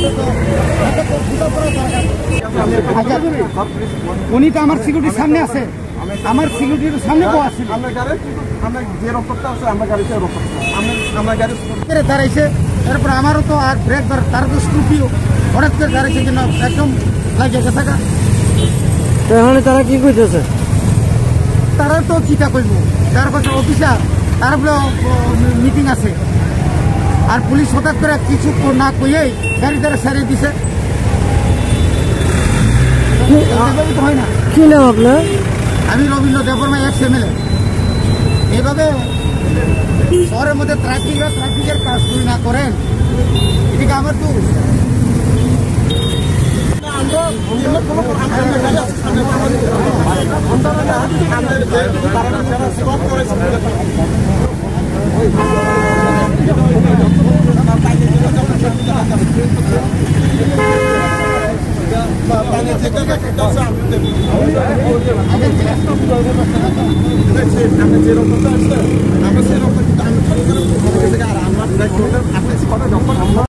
আচ্ছা, উনি তো আমার সিকিউরিটির সামনে আছে, আমার সিকিউরিটির সামনে আছে, দাঁড়াইছে। তারপর আমারও তো আর ব্রেক ধর, তার তো স্কুটিও হঠাৎ করে দাঁড়াইছে কিনা একদম লাগিয়ে গেছে। এখানে তারা কি করতেছে? তারা তো চিন্তা করবো, তার কাছে অফিসার, তার মিটিং আছে। আর পুলিশ হঠাৎ করে কিছু না কইয়েই গাড়ি তারা সারিয়ে দিছে। হয় না। কি নাম আপনার? আমি রবীন্দ্র দেববর্মা, এক্স MLA। এইভাবে শহরের মধ্যে ট্রাফিকের কাজ যদি না করেন, এদিকে আমার তো আমরা